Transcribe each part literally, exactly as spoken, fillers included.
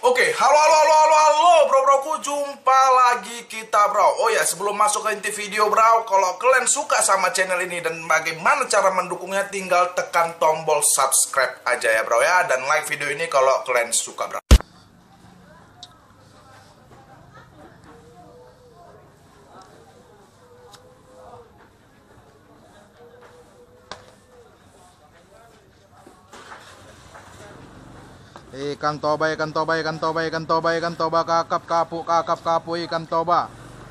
Oke, halo halo halo halo halo bro-broku, jumpa lagi kita bro. Oh ya, sebelum masuk ke inti video bro, kalau kalian suka sama channel ini dan bagaimana cara mendukungnya, tinggal tekan tombol subscribe aja ya bro ya. Dan like video ini kalau kalian suka bro. Ikan toba, ikan toba, ikan toba, ikan toba, ikan toba, kakap kapu, kakap kapu, ikan toba.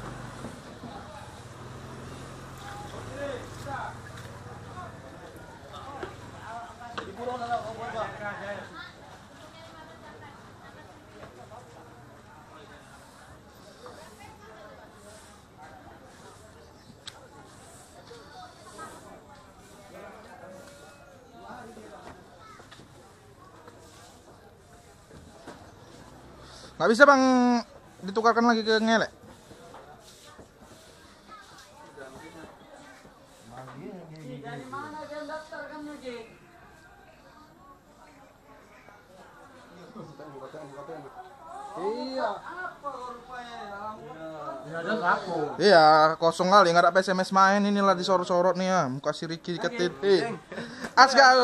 Nggak bisa bang ditukarkan lagi ke ngelek. Dari mana dia daftarkannya, Ji? Iya. Apa rupanya? Iya, kosong kali, nggak ada P S M S main, inilah disorot-sorot nih ya. Muka si Ricky diketit. Eh. Asgau.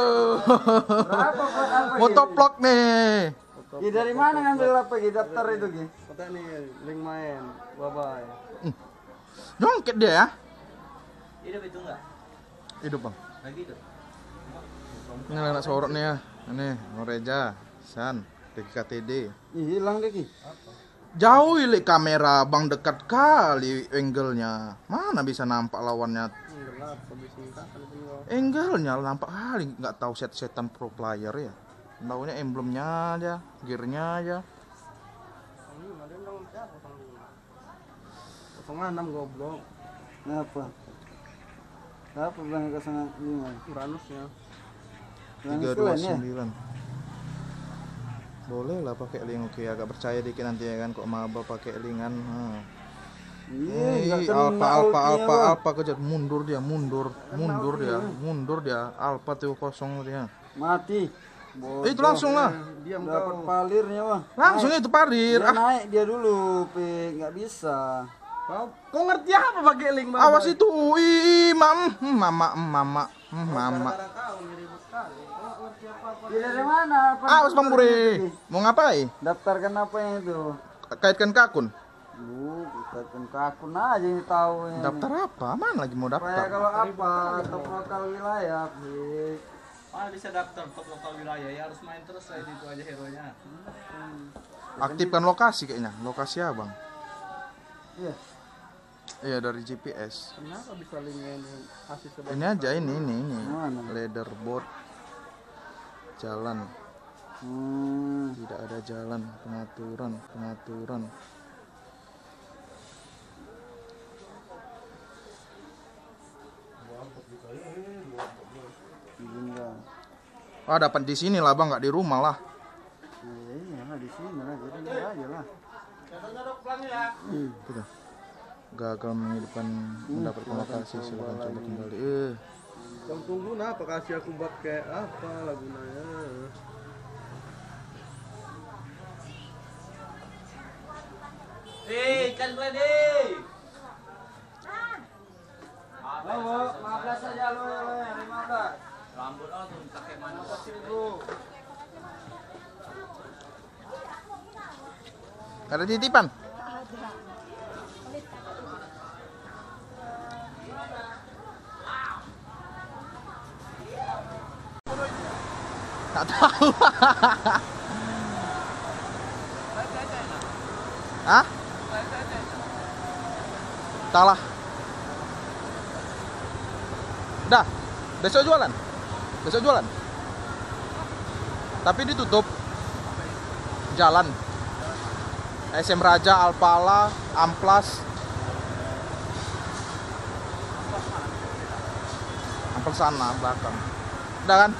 Motovlog nih. Ji, dari mana ngambil apa, Ji? Daftar itu, Ji? Kata nih link main. Bye bye. Jongket dia ya. Hidup itu enggak? Hidup bang. Lagi itu. Ini anak sorot nih ya. Ini Noreja, San, D K T D. Ih, hilang deh Ki. Jauh ilik kamera bang, dekat kali angle-nya. Mana bisa nampak lawannya? Gelap, habis singkatan semua. Angle-nya nampak kali, nggak tahu set-setan pro player ya. Taunya emblemnya aja, gearnya aja. nol enam goblok. Kenapa? Kenapa bang ke sana lima? Uranusnya. tiga dua sembilan. Boleh lah pakai link, oke, agak percaya dikit nanti ya kan, kok maba pakai linkan. Nah. Iya, Eh, alpha alpha alpha alpha kejar, mundur dia, mundur, mundur dia, mundur dia, alpha tuh kosong dia. Mati. Eh, itu langsung lah. Diam Dapat kau. palirnya, Bang. Langsung itu parir. Dia Ah, naik dia dulu, Pi. Nggak bisa. Kau, kau ngerti apa pakai link Bang? awas itu, ih, mam, hmm, mama, hmm, mama, hmm, mama. Gara-gara kau ini ribut sekali. Kau nggak ngerti apa-apa. Ji, dari mana? Apa Awas bang Puri, Ji? mau ngapain? Daftarkan apa yang itu? Kaitkan ke akun. Bu, daftarkan ke akun aja ini tahu ini. Daftar apa? Mana lagi mau Supaya daftar? kalau apa, top lokal wilayah, Pi. Mana bisa daftar top lokal wilayah, ya harus main terus saya itu aja hero nya. Aktifkan lokasi kayaknya, lokasi abang. Iya. Iya dari G P S. Kenapa bisa linknya ini asis sebelah? Ini aja ini ini ini. Mana? Leaderboard. Jalan. Hmm. Tidak ada jalan, pengaturan, pengaturan. Enggak. Ah, dapat di sini lah bang, nggak di rumah lah. Iya, iya, di sini lah, jadi enggak aja lah. Gitu. Gagal menghidupkan mendapatkan lokasi, silakan coba kembali. Eh, Kau tunggu nah, apa kasih aku buat kayak apa lagunanya? Eh, kan ready. Halo, lima belas aja lo ya, lo ya, lima belas. Rambut oh tuh pakai mana kok sih? ada titipan. Tak tahu. Hah? Salah. Dah, besok jualan. Besok jualan. Tapi ditutup. Jalan. S M Raja, Alpala, Amplas. Amplas sana belakang. Udah kan?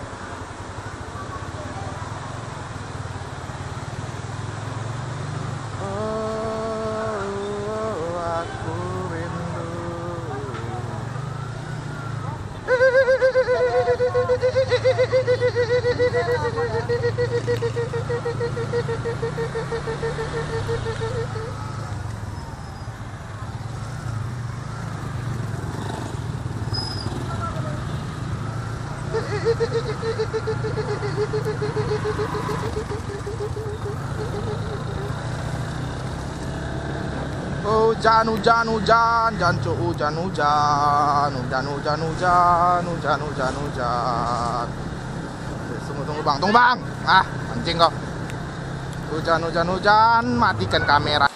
Oh, aku rindu. Hujan, hujan, hujan, jancu hujan, hujan, hujan, hujan, hujan, hujan, hujan, hujan. Tunggu, tunggu bang, tunggu bang. Ah, mancing kau. Hujan, hujan, hujan, matikan kamera.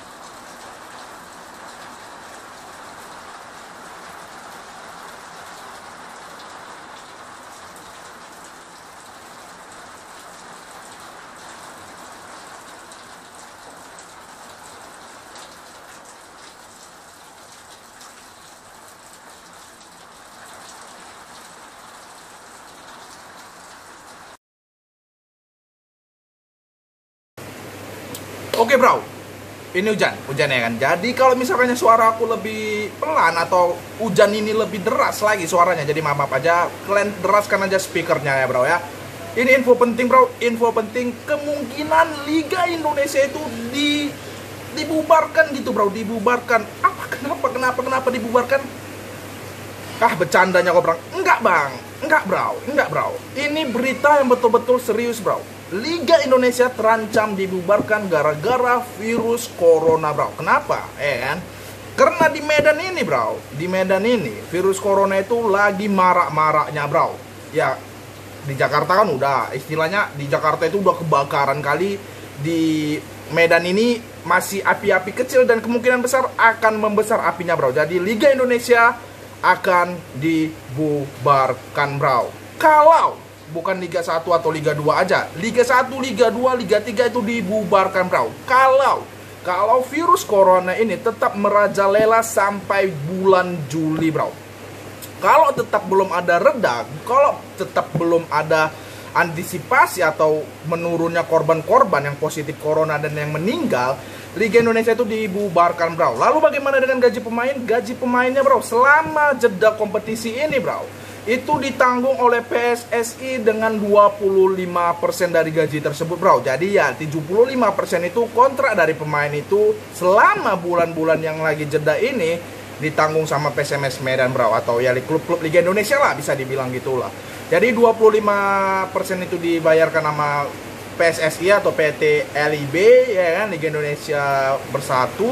Oke bro, ini hujan, hujan ya kan. Jadi kalau misalnya suara aku lebih pelan atau hujan ini lebih deras lagi suaranya, jadi maaf, maaf aja, kalian deraskan aja speakernya ya bro ya. Ini info penting bro, info penting, kemungkinan Liga Indonesia itu di dibubarkan gitu bro, dibubarkan. Apa kenapa kenapa kenapa dibubarkan? Ah bercandanya kok bro? Enggak bang, enggak bro, enggak bro. Ini berita yang betul-betul serius bro. Liga Indonesia terancam dibubarkan gara-gara virus corona bro. Kenapa? Eh kan? Karena di Medan ini bro, di Medan ini virus corona itu lagi marak-maraknya bro. Ya di Jakarta kan udah, istilahnya di Jakarta itu udah kebakaran kali. Di Medan ini masih api-api kecil dan kemungkinan besar akan membesar apinya bro. Jadi Liga Indonesia akan dibubarkan bro. Kalau bukan Liga satu atau Liga dua aja, Liga satu, Liga dua, Liga tiga itu dibubarkan bro. Kalau Kalau virus corona ini tetap merajalela sampai bulan Juli bro. Kalau tetap belum ada reda, kalau tetap belum ada antisipasi atau menurunnya korban-korban yang positif corona dan yang meninggal, Liga Indonesia itu dibubarkan bro. Lalu bagaimana dengan gaji pemain? Gaji pemainnya bro, selama jeda kompetisi ini bro, itu ditanggung oleh P S S I dengan dua puluh lima persen dari gaji tersebut bro. Jadi ya tujuh puluh lima persen itu kontrak dari pemain itu selama bulan-bulan yang lagi jeda ini ditanggung sama P S M S Medan bro, atau ya klub-klub Liga Indonesia lah, bisa dibilang gitulah. Jadi dua puluh lima persen itu dibayarkan sama P S S I atau P T L I B ya kan, Liga Indonesia Bersatu.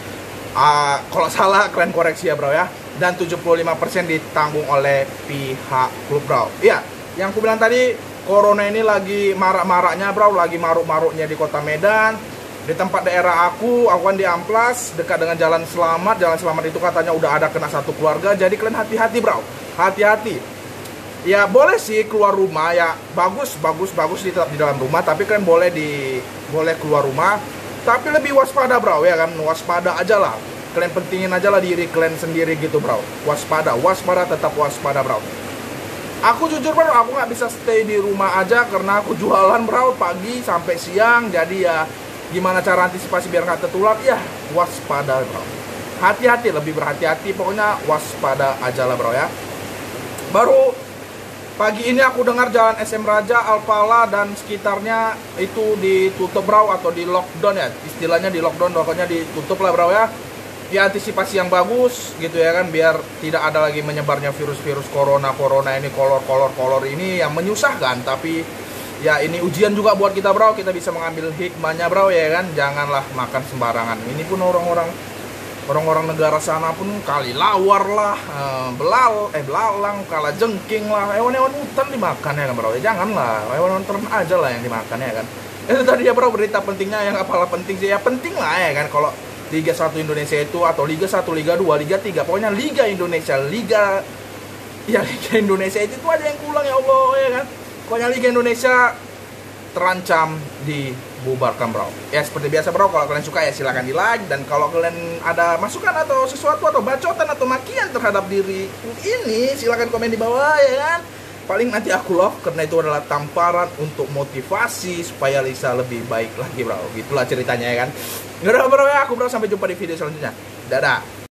Uh, kalau salah kalian koreksi ya bro ya. Dan tujuh puluh lima persen ditanggung oleh pihak klub bro. Iya, yang aku bilang tadi, corona ini lagi marak-maraknya bro, lagi maruk-maruknya di kota Medan. Di tempat daerah aku, aku kan di Amplas, dekat dengan Jalan Selamat. Jalan Selamat itu katanya udah ada kena satu keluarga. Jadi kalian hati-hati bro, hati-hati. Ya boleh sih keluar rumah, ya bagus, bagus, bagus di, di dalam rumah. Tapi kalian boleh di, boleh keluar rumah. Tapi lebih waspada bro ya kan, waspada aja lah. Kalian pentingin aja lah diri kalian sendiri gitu bro. Waspada, waspada, tetap waspada bro. Aku jujur bro, aku nggak bisa stay di rumah aja karena aku jualan bro, pagi sampai siang. Jadi ya gimana cara antisipasi biar nggak tertular? Ya waspada bro. Hati-hati, lebih berhati-hati. Pokoknya waspada aja lah bro ya. Baru pagi ini aku dengar jalan S M Raja, Alpala dan sekitarnya itu ditutup bro, atau di lockdown ya. Istilahnya di lockdown, pokoknya ditutup lah bro ya. Ya antisipasi yang bagus gitu ya kan, biar tidak ada lagi menyebarnya virus-virus corona-corona ini, kolor-kolor-kolor ini yang menyusahkan. Tapi ya ini ujian juga buat kita bro, kita bisa mengambil hikmahnya bro ya kan. Janganlah makan sembarangan. Ini pun orang-orang orang-orang negara sana pun kali lawar lah, eh, belal, eh belalang, kala jengking lah, hewan-hewan hutan dimakan ya kan bro. Ya janganlah, hewan-hewan ternak aja lah yang dimakan ya kan. Itu tadi ya bro berita pentingnya, yang apalah penting sih, ya penting lah ya kan. Kalau Liga satu Indonesia itu, atau Liga satu, Liga dua, Liga tiga, pokoknya Liga Indonesia, Liga ya Liga Indonesia itu, itu aja yang kurang ya Allah ya kan. Pokoknya Liga Indonesia terancam dibubarkan bro. Ya seperti biasa bro, kalau kalian suka ya silahkan di like. Dan kalau kalian ada masukan atau sesuatu atau bacotan atau makian terhadap diri ini, silahkan komen di bawah ya kan. Paling nanti aku love, karena itu adalah tamparan untuk motivasi supaya Lisa lebih baik lagi bro. Gitulah ceritanya ya kan. Yaudah bro ya, aku bro sampai jumpa di video selanjutnya. Dadah.